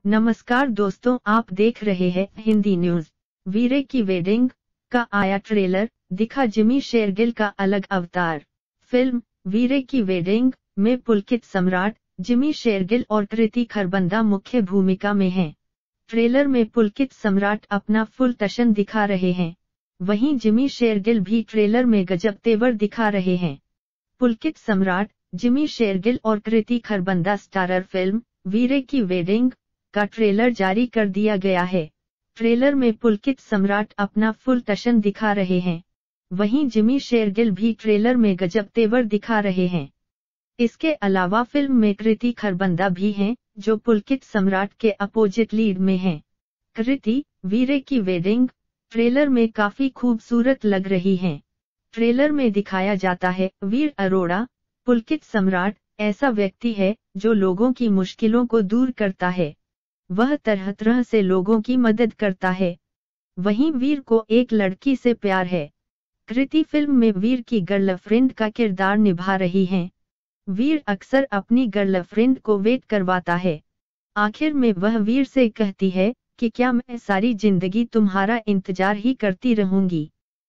नमस्कार दोस्तों, आप देख रहे हैं हिंदी न्यूज। वीरे की वेडिंग का आया ट्रेलर, दिखा जिमी शेरगिल का अलग अवतार। फिल्म वीरे की वेडिंग में पुलकित सम्राट जिमी शेरगिल और कृति खरबंदा मुख्य भूमिका में हैं। ट्रेलर में पुलकित सम्राट अपना फुल टशन दिखा रहे हैं, वहीं जिमी शेरगिल भी ट्रेलर में गजब तेवर दिखा रहे हैं। पुलकित सम्राट, जिमी शेरगिल और कृति खरबंदा स्टारर फिल्म वीरे की वेडिंग का ट्रेलर जारी कर दिया गया है। ट्रेलर में पुलकित सम्राट अपना फुल टशन दिखा रहे हैं, वहीं जिमी शेरगिल भी ट्रेलर में गजब तेवर दिखा रहे हैं। इसके अलावा फिल्म में कृति खरबंदा भी हैं, जो पुलकित सम्राट के अपोजिट लीड में हैं। कृति वीरे की वेडिंग ट्रेलर में काफी खूबसूरत लग रही हैं। ट्रेलर में दिखाया जाता है वीर अरोड़ा, पुलकित सम्राट ऐसा व्यक्ति है जो लोगों की मुश्किलों को दूर करता है। वह तरह तरह से लोगों की मदद करता है। वहीं वीर को एक लड़की से प्यार है। कृति फिल्म में वीर की गर्लफ्रेंड का किरदार निभा रही हैं। वीर अक्सर अपनी गर्लफ्रेंड को वेट करवाता है। आखिर में वह वीर से कहती है कि क्या मैं सारी जिंदगी तुम्हारा इंतजार ही करती रहूंगी।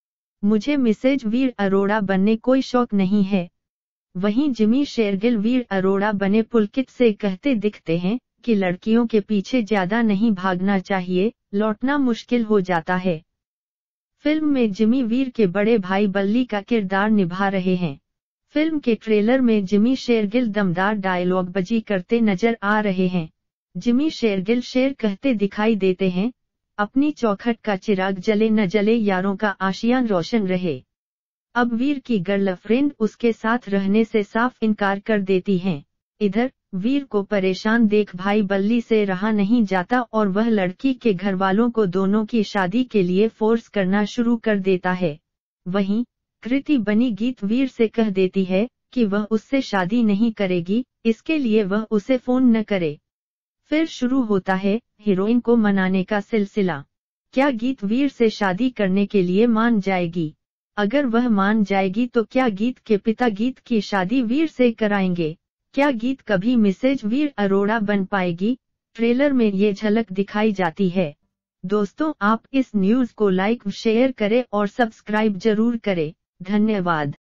मुझे मिसेज वीर अरोड़ा बनने कोई शौक नहीं है। वहीं जिमी शेरगिल वीर अरोड़ा बने पुलकित से कहते दिखते हैं कि लड़कियों के पीछे ज्यादा नहीं भागना चाहिए, लौटना मुश्किल हो जाता है। फिल्म में जिमी वीर के बड़े भाई बल्ली का किरदार निभा रहे हैं। फिल्म के ट्रेलर में जिमी शेरगिल दमदार डायलॉगबाजी करते नजर आ रहे हैं। जिमी शेरगिल शेर कहते दिखाई देते हैं, अपनी चौखट का चिराग जले न जले, यारों का आशियां रोशन रहे। अब वीर की गर्लफ्रेंड उसके साथ रहने से साफ इनकार कर देती हैं। इधर वीर को परेशान देख भाई बल्ली से रहा नहीं जाता और वह लड़की के घर वालों को दोनों की शादी के लिए फोर्स करना शुरू कर देता है। वहीं कृति बनी गीत वीर से कह देती है कि वह उससे शादी नहीं करेगी, इसके लिए वह उसे फोन न करे। फिर शुरू होता है हीरोइन को मनाने का सिलसिला। क्या गीत वीर से शादी करने के लिए मान जाएगी? अगर वह मान जाएगी तो क्या गीत के पिता गीत की शादी वीर से कराएंगे? क्या गीत कभी मिसेज वीर अरोड़ा बन पाएगी? ट्रेलर में ये झलक दिखाई जाती है। दोस्तों, आप इस न्यूज को लाइक शेयर करें और सब्सक्राइब जरूर करें। धन्यवाद।